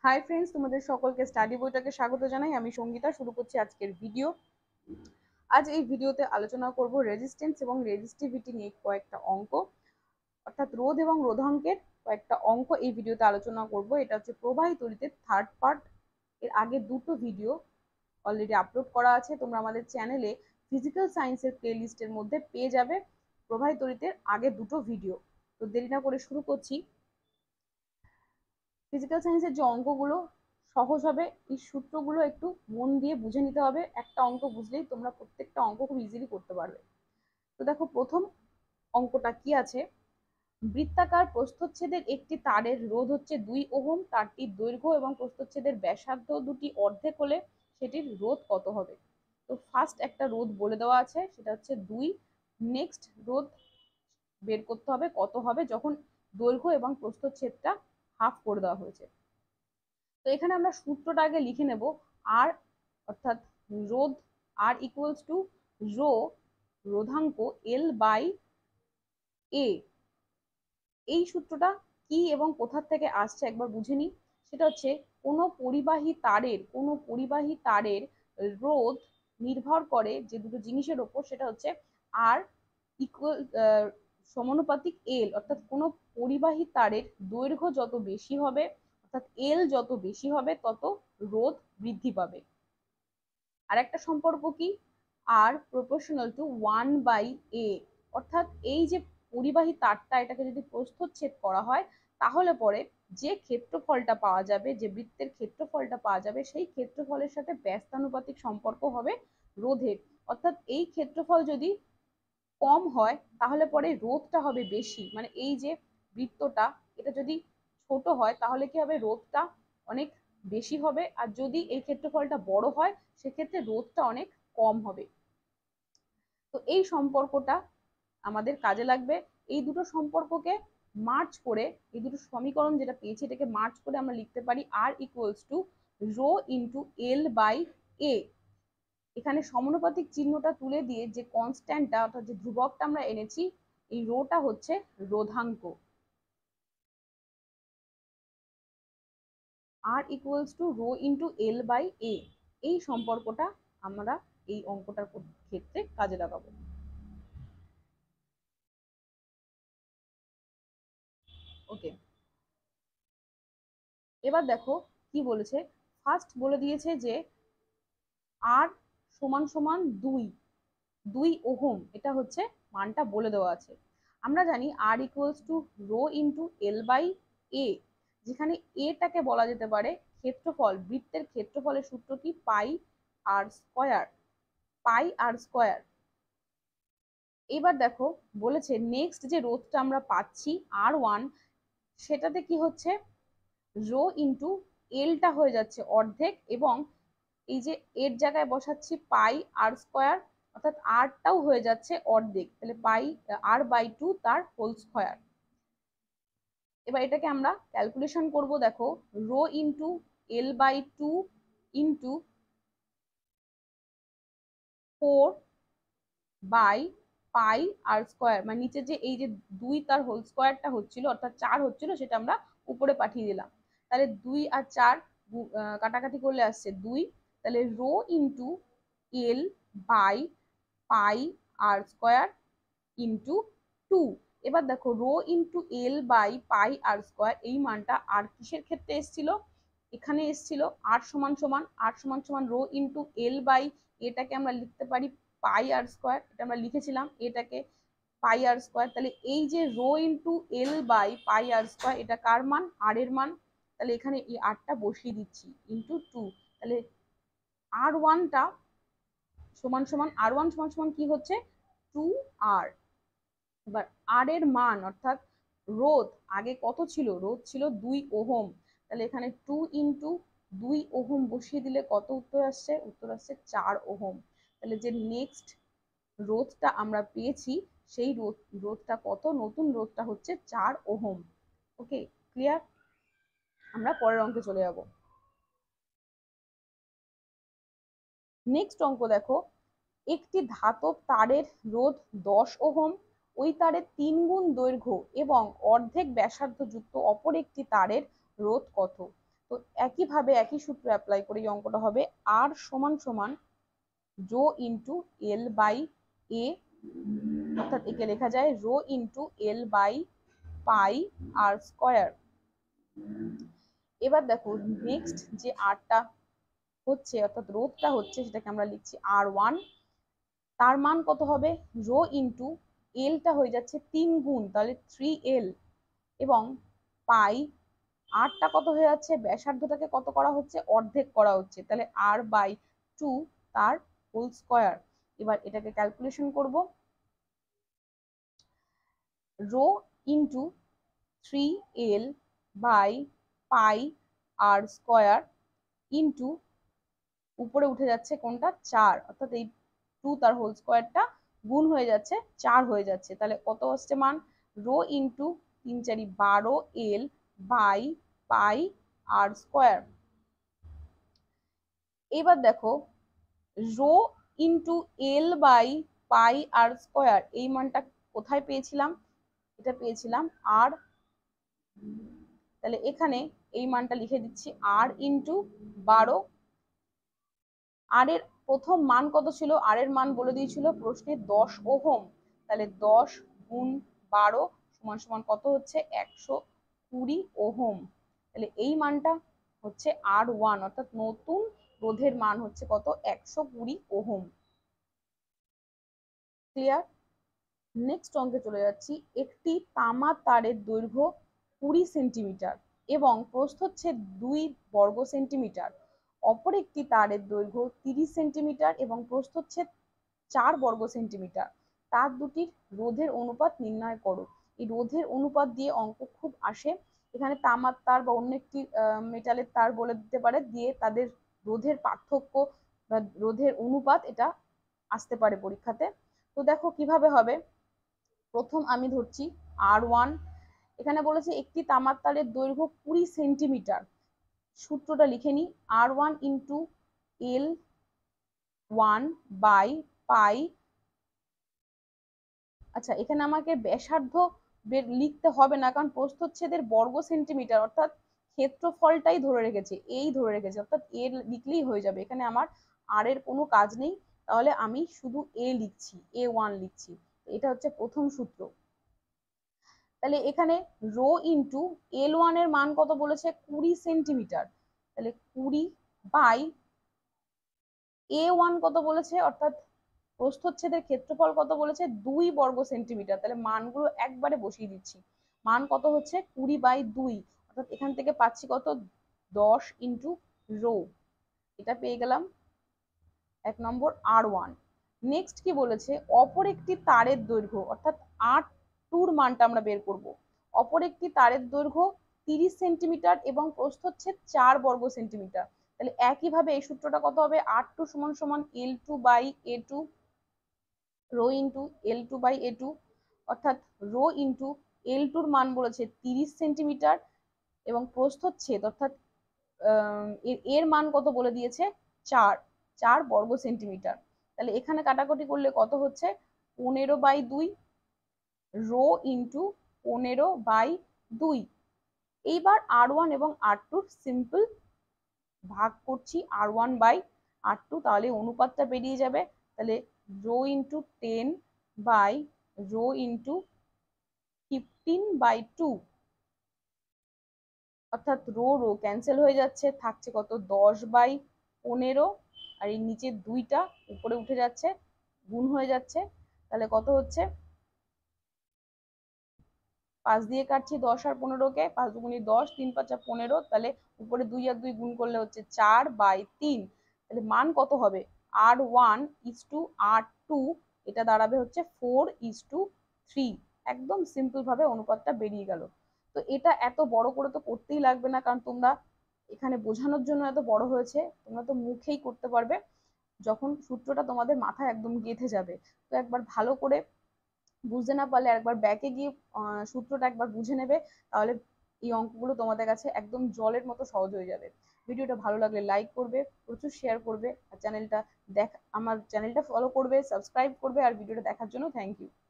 Hi friends, তোমাদের সকলকে study বইটাকে স্বাগত জানাই। আমি সঙ্গীতা। শুরু করছি আজকের ভিডিও। আজ এই ভিডিওতে আলোচনা করব রেজিস্ট্যান্স এবং রেজিস্টিভিটি নিয়ে কয়েকটা অঙ্ক, অর্থাৎ রোধ এবং রোধাঙ্কের কয়েকটা অঙ্ক এই ভিডিওতে আলোচনা করব। এটা হচ্ছে প্রবাহী তড়িতের থার্ড পার্ট। এর আগে দুটো ভিডিও অলরেডি আপলোড করা আছে, তোমরা আমাদের চ্যানেলে ফিজিক্যাল সায়েন্সের প্লেলিস্টের মধ্যে পেয়ে যাবে প্রবাহী তড়িতের আগে দুটো ভিডিও। তো দেরি না করে শুরু করছি। ফিজিক্যাল সায়েন্সের যে অঙ্কগুলো সহজ হবে, এই সূত্রগুলো একটু মন দিয়ে বুঝে নিতে হবে। একটা অঙ্ক বুঝলেই তোমরা প্রত্যেকটা অঙ্ক খুব ইজিলি করতে পারবে। তো দেখো, প্রথম অঙ্কটা কি আছে। বৃত্তাকার প্রস্থচ্ছেদের একটি তারের রোধ হচ্ছে 2 ওহম। তারটির দৈর্ঘ্য এবং প্রস্থচ্ছেদের ব্যাসার্ধ দুটি অর্ধেক হলে সেটির রোধ কত হবে? তো ফার্স্ট একটা রোধ বলে দেওয়া আছে, সেটা হচ্ছে 2। নেক্সট রোধ বের করতে হবে কত হবে যখন দৈর্ঘ্য এবং প্রস্থচ্ছেদটা হাফ করে দেওয়া হয়েছে। তো এখানে আমরা সূত্রটা আগে লিখে নেব। আর অর্থাৎ রোধ আর ইকুয়ালস টু রো রোধাঙ্ক এল বাই এ। এই সূত্রটা কি এবং কোথা থেকে আসছে একবার বুঝে নিই। সেটা হচ্ছে কোনো পরিবাহী তারের রোধ নির্ভর করে যে দুটো জিনিসের ওপর, সেটা হচ্ছে আর ইকুয়াল সমানুপাতিক এল। অর্থাৎ কোনো পরিবাহী তারের দৈর্ঘ্য যত বেশি হবে, অর্থাৎ এল যত বেশি হবে, তত রোধ বৃদ্ধি পাবে। আর একটা সম্পর্ক কি, আর প্রপোর্শনাল টু 1/a। অর্থাৎ এই যে পরিবাহী তারটা, এটাকে যদি প্রস্থচ্ছেদ করা হয় তাহলে পরে যে ক্ষেত্রফলটা পাওয়া যাবে, যে বৃত্তের ক্ষেত্রফলটা পাওয়া যাবে, সেই ক্ষেত্রফলের সাথে ব্যস্তানুপাতিক সম্পর্ক হবে রোধের। অর্থাৎ এই ক্ষেত্রফল যদি কম হয় তাহলে পরে রোধটা হবে বেশি। মানে এই যে বৃত্তটা, এটা যদি ছোট হয় তাহলে কি হবে, রোধটা অনেক বেশি হবে। আর যদি এই ক্ষেত্রফলটা বড় হয় সেক্ষেত্রে রোধটা অনেক কম হবে। তো এই সম্পর্কটা আমাদের কাজে লাগবে। এই দুটো সম্পর্ককে মার্চ করে, এই দুটো সমীকরণ যেটা পেয়েছি এটাকে মার্চ করে আমরা লিখতে পারি R equals to rho into L by A. এখানে সমানুপাতিক চিহ্নটা তুলে দিয়ে যে কনস্ট্যান্টটা, অর্থাৎ যে ধ্রুবকটা আমরা এনেছি, এই রোটা হচ্ছে রোধাঙ্ক। R equals to rho into L by A. এই সম্পর্কটা আমরা এই অঙ্কটার ক্ষেত্রে কাজে লাগাবো। ওকে, এবার দেখো কি বলেছে। ফার্স্ট বলে দিয়েছে যে আর সমান সমান 2 ওহম, এটা হচ্ছে মানটা বলে দেওয়া আছে। আমরা জানি R equals to rho into L by A, যেখানে এটাকে বলা যেতে পারে ক্ষেত্রফল। বৃত্তের ক্ষেত্রফলের সূত্র কি, পাই আর স্কোয়ার। এবার দেখো বলেছে নেক্সট যে রোধটা আমরা পাচ্ছি R1, সেটাতে কি হচ্ছে, রো ইন্টু এলটা হয়ে যাচ্ছে অর্ধেক, এবং এই যে এর জায়গায় বসাচ্ছি পাই আর স্কোয়ার, অর্থাৎ আরটাও হয়ে যাচ্ছে অর্ধেক, তাহলে পাই R/2 তার হোল স্কোয়ার। এবার এটাকে আমরা ক্যালকুলেশন করব। দেখো, rho into L/2 into 4 by pi R square, মানে নিচে যে এই যে 2 তার হোল স্কোয়ারটা হচ্ছিল, অর্থাৎ 4 হচ্ছিল, সেটা আমরা উপরে পাঠিয়ে দিলাম। তাহলে 2 আর 4 কাটাকাটি করলে আসছে 2। তাহলে rho into L by pi R square into 2। এবার দেখো, rho into L by pi R square, এই মানটা আর কিসের ক্ষেত্রে এসেছিল, এখানে এসেছিল আর সমান সমান রো ইন্টু এল বাই, এটাকে আমরা লিখতে পারি পাই আর স্কোয়ার। এটা আমরা লিখেছিলাম এটাকে পাই আর স্কোয়ার। তাহলে এই যে rho into L by pi R square, এটা কার মান, আর এর মান। তাহলে এখানে এই আরটা বসিয়ে দিচ্ছি ইন্টু 2। তাহলে আর1টা সমান সমান, আর1 সমান সমান কি হচ্ছে, 2r। এবার আর এর মান, অর্থাৎ রোধ আগে কত ছিল, রোধ ছিল 2 ওহম। তাহলে এখানে 2 ইন্টু 2 ওহম বসিয়ে দিলে কত উত্তর আসছে, উত্তর আসছে 4 ওহম। তাহলে যে নেক্সট রোধটা আমরা পেয়েছি, সেই রোধটা কত, নতুন রোধটা হচ্ছে 4 ওহম। ওকে, ক্লিয়ার? আমরা পরের অঙ্কে চলে যাব। নেক্সট অঙ্ক দেখো, একটি ধাতব তারের রোধ 10 ওহম। ওই তারের 3 গুণ দৈর্ঘ্য এবং অর্ধেক ব্যাসার্ধ যুক্ত অপর একটি তারের রোধ কত? তো একইভাবে একই সূত্র অ্যাপ্লাই করে এই অঙ্কটা হবে আর সমান সমান rho into L by A, অর্থাৎ একে লেখা যায় rho into L by pi R square. এবার দেখো নেক্সট যে আরটা হচ্ছে অর্থাৎ রোধটা হচ্ছে সেটাকে আমরা লিখছি R1, তার মান কত হবে রো ইন্টু এলটা হয়ে যাচ্ছে 3 গুণ, তাহলে 3L, এবং পাই আরটা কত হয়ে যাচ্ছে ব্যাসার্ধটাকে কত করা হচ্ছে অর্ধেক করা হচ্ছে, তাহলে R/2 তার হোল স্কোয়ার। এবার এটাকে ক্যালকুলেশন করব, rho into 3L by pi R square into উপরে উঠে যাচ্ছে কোনটা 4, অর্থাৎ এই 2 তার হোল স্কোয়ারটা গুণ হয়ে যাচ্ছে 4 হয়ে যাচ্ছে, তাহলে কত আসছে মান rho into 3 4 12L by pi R square. এবার দেখো rho into L by pi R square এই মানটা কোথায় পেয়েছিলাম, এটা পেয়েছিলাম আর, তাহলে এখানে এই মানটা লিখে দিচ্ছি আর ইন্টু 12। আর এর প্রথম মান কত ছিল, আর এর মান বলে দিয়েছিল প্রশ্নে 10 ওহম, তাহলে 10 গুণ 12 সমান সমান কত হচ্ছে 120 ওহম, তাহলে এই মানটা হচ্ছে R1, অর্থাৎ নতুন রোধের মান হচ্ছে কত 120 ওহম। ক্লিয়ার? নেক্সট অঙ্কে চলে যাচ্ছি। একটি তামা তারের দৈর্ঘ্য 20 সেন্টিমিটার এবং প্রস্থচ্ছেদ 2 বর্গ সেন্টিমিটার, অপর একটি তারের দৈর্ঘ্য 30 সেন্টিমিটার এবং প্রস্থচ্ছেদ 4 বর্গ সেন্টিমিটার, তার দুটির রোধের অনুপাত নির্ণয় করো। এই রোধের অনুপাত দিয়ে অঙ্ক খুব আসে, এখানে তামার তার বা অন্য একটি মেটালের তার বলে দিতে পারে, দিয়ে তাদের রোধের পার্থক্য বা রোধের অনুপাত এটা আসতে পারে পরীক্ষাতে। তো দেখো কিভাবে হবে, প্রথম আমি ধরছি R1, এখানে বলেছে একটি তামার তারের দৈর্ঘ্য 20 সেন্টিমিটার, সূত্রটা লিখে নিই R1 into L1 by pi, আচ্ছা এখানে আমাকে ব্যাসার্ধ লিখতে হবে না, কারণ প্রস্থচ্ছেদের বর্গ সেন্টিমিটার অর্থাৎ ক্ষেত্রফলটাই ধরে রেখেছে, এই ধরে রেখেছে, অর্থাৎ এ লিখলেই হয়ে যাবে, এখানে আমার আর এর কোনো কাজ নেই, তাহলে আমি শুধু এ লিখছি, A1 লিখছি, এটা হচ্ছে প্রথম সূত্র। তাহলে এখানে রো ইন্টু L1 এর মান কত বলেছে 20 সেন্টিমিটার, তাহলে 20 বাই A1 কত বলেছে, অর্থাৎ প্রস্থচ্ছেদের ক্ষেত্রফল কত বলেছে 2 বর্গ সেন্টিমিটার, তাহলে মানগুলো একবারে বসিয়ে দিচ্ছি, মান কত হচ্ছে 20/2, অর্থাৎ এখান থেকে পাচ্ছি কত 10 ইন্টু রো, এটা পেয়ে গেলাম 1 নম্বর R1। নেক্সট কি বলেছে অপর একটি তারের দৈর্ঘ্য, অর্থাৎ R2 মানটা আমরা বের করব, অপর একটি তারের দৈর্ঘ্য 30 সেন্টিমিটার এবং প্রস্থচ্ছেদ 4 বর্গ সেন্টিমিটার, তাহলে একইভাবে এই সূত্রটা কত হবে R2 সমান সমান L2/A2, রো ইন্টু L2/A2, অর্থাৎ রো ইন্টু L2 এর মান বলেছে 30 সেন্টিমিটার এবং প্রস্থচ্ছেদ অর্থাৎ এর মান কত বলে দিয়েছে 4 বর্গ সেন্টিমিটার, তাহলে এখানে কাটাকুটি করলে কত হচ্ছে 15/2, রো ইন্টু 15/2। এইবার R1 এবং R2 সিম্পল ভাগ করছি R1/R2, তাহলে অনুপাতটা বেরিয়ে যাবে, তাহলে rho into 10 by rho into 15/2, অর্থাৎ রো রো ক্যান্সেল হয়ে যাচ্ছে, থাকছে কত 10/15, আর এই নিচের 2টা উপরে উঠে যাচ্ছে গুণ হয়ে যাচ্ছে, তাহলে কত হচ্ছে 5 দিয়ে কাটছি 10 আর 15কে, 5 দুগুণে 10, 3 5 15, তাহলে উপরে 2 আর 2 গুণ করলে হচ্ছে 4/3, তাহলে মান কত হবে R1:R2, এটা দাঁড়াবে হচ্ছে 4:3, একদম সিম্পল ভাবে অনুপাতটা বেরিয়ে গেল। তো এটা এত বড় করে তো করতেই লাগবে না, কারণ তোমরা এখানে বোঝানোর জন্য এত বড় হয়েছে, তোমরা তো মুখেই করতে পারবে যখন সূত্রটা তোমাদের মাথায় একদম গেঁথে যাবে। তো একবার ভালো করে বুঝতে না পারলে একবার ব্যাকে গিয়ে সূত্রটা একবার বুঝে নেবে, তাহলে এই অঙ্কগুলো তোমাদের কাছে একদম জলের মতো সহজ হয়ে যাবে। ভিডিওটা ভালো লাগলে লাইক করবে, প্রচুর শেয়ার করবে, আর আমার চ্যানেলটা ফলো করবে, সাবস্ক্রাইব করবে, আর ভিডিওটা দেখার জন্য থ্যাংক ইউ।